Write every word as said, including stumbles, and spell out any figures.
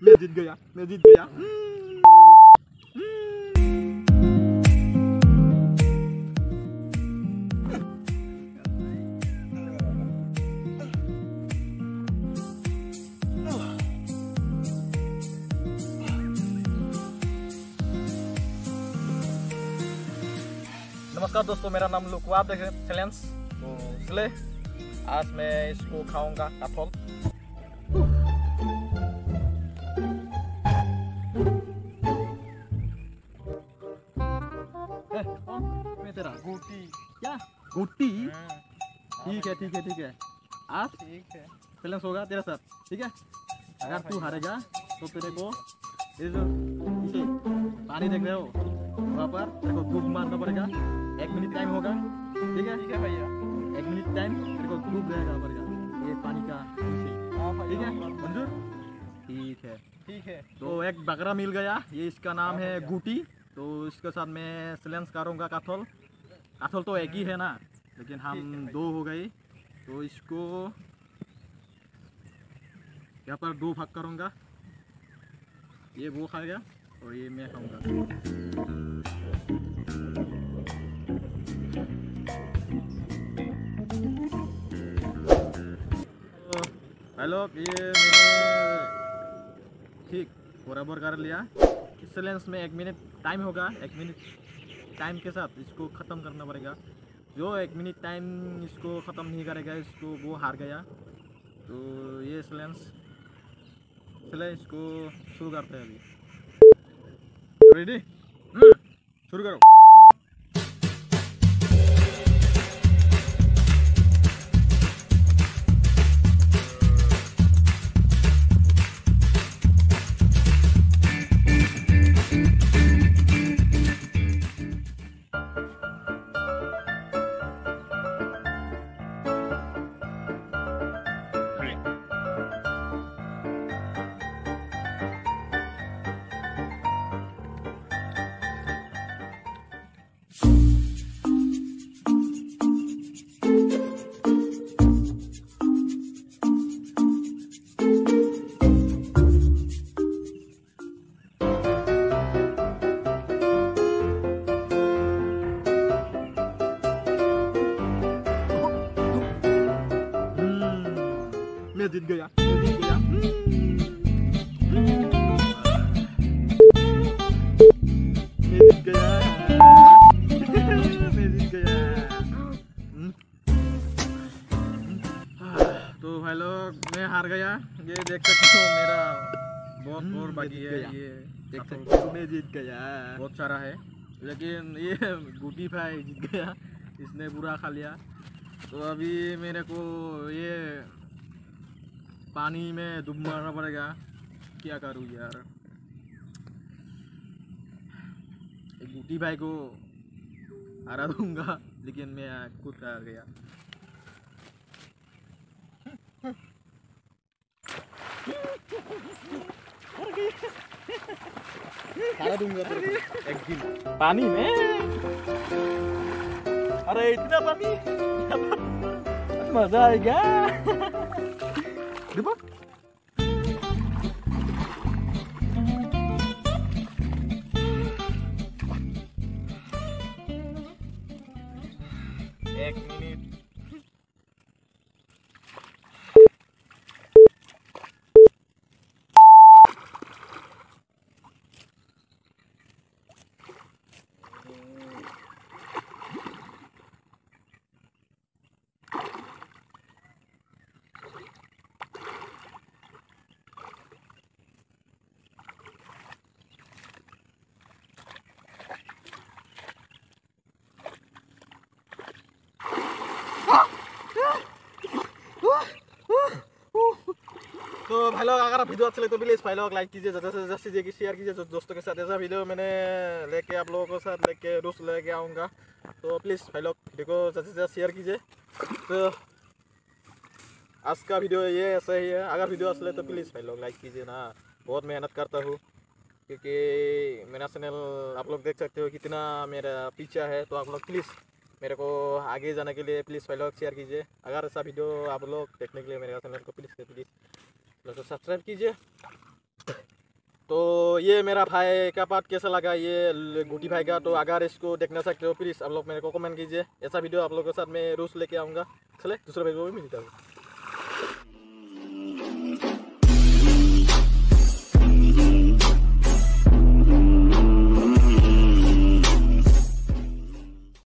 मैं जीत गया, मैं जीत गया। नमस्कार दोस्तों, मेरा नाम लुकवा, आप देख रहे हैं चैलेंज। तो इसलिए आज मैं इसको खाऊंगा काठल। मैं तेरा गोटी क्या गोटी ठीक है ठीक है ठीक है आज ठीक है चैलेंज होगा तेरे साथ, ठीक है। अगर तू हारेगा तो तेरे को ये जो इसे पानी देख रहे हो वहाँ पर तेरे को डूब मारना पड़ेगा। एक मिनट टाइम होगा, ठीक है। ठीक है भैया, एक मिनट टाइम तेरे को डूब रहेगा पड़ेगा ये पानी का, ठीक है। मंजूर? ठीक है ठीक है। तो एक बकरा मिल गया, ये इसका नाम है गुटी। तो इसके साथ मैं चैलेंज करूँगा काठल। काठल तो एक ही है ना, लेकिन हम दो हो गए। तो इसको यहाँ पर दो भाग करूँगा, ये वो खाएगा और ये मैं खाऊंगा। हेलो, ये मैंने ठीक बराबर कर लिया। इस चैलेंज में एक मिनट टाइम होगा, एक मिनट टाइम के साथ इसको ख़त्म करना पड़ेगा। जो एक मिनट टाइम इसको ख़त्म नहीं करेगा इसको वो हार गया। तो ये चैलेंज चले इसको शुरू करते हैं अभी। रेडी? शुरू करो। मैं जीत गया, मैं जीत गया। मैं जीत गया, मैं जीत गया। तो भाई लोग, मैं हार गया। ये देख सकते हो मेरा बहुत और बाकी है। ये देख सकते हो मैं जीत गया, बहुत सारा है। लेकिन ये गुटी भाई जीत गया, इसने पूरा खा लिया। तो अभी मेरे को ये पानी में डूब मारना पड़ेगा। क्या करूँ यार, एक गुटी भाई को हरा दूंगा, लेकिन मैं खुद हार गया। हरा दूंगा तेरे को एक दिन पानी में। अरे इतना पानी मजा आएगा। देखो एक मिनट। तो भाई लोग, अगर वीडियो अच्छा लगे तो प्लीज़ भाई लोग लाइक कीजिए, ज़्यादा से ज़्यादा कीजिए, शेयर कीजिए दोस्तों के साथ। ऐसा वीडियो मैंने लेके आप लोगों के साथ लेके रोज लेके आऊँगा। तो प्लीज़ भाई लोग वीडियो को ज़्यादा से ज़्यादा शेयर कीजिए। तो आज का वीडियो ये ऐसा ही है। अगर वीडियो अच्छा लगे तो प्लीज़ भाई लोग लाइक कीजिए ना। बहुत मेहनत करता हूँ, क्योंकि मेरा चैनल आप लोग देख सकते हो कितना मेरा पीछा है। तो आप लोग प्लीज़ मेरे को आगे जाने के लिए प्लीज़ भाई लोग शेयर कीजिए। अगर ऐसा वीडियो आप लोग देखने के लिए मेरे चैनल को प्लीज़ प्लीज़ सब्सक्राइब कीजिए। ये मेरा भाई का पार्ट कैसा लगा ये गुटी भाई का, तो अगर इसको देखना सकते हो प्लीज़ आप लोग मेरे को कमेंट कीजिए। ऐसा वीडियो आप लोगों के साथ मैं रोज लेके आऊँगा। चले दूसरे वीडियो में मिलता हूँ।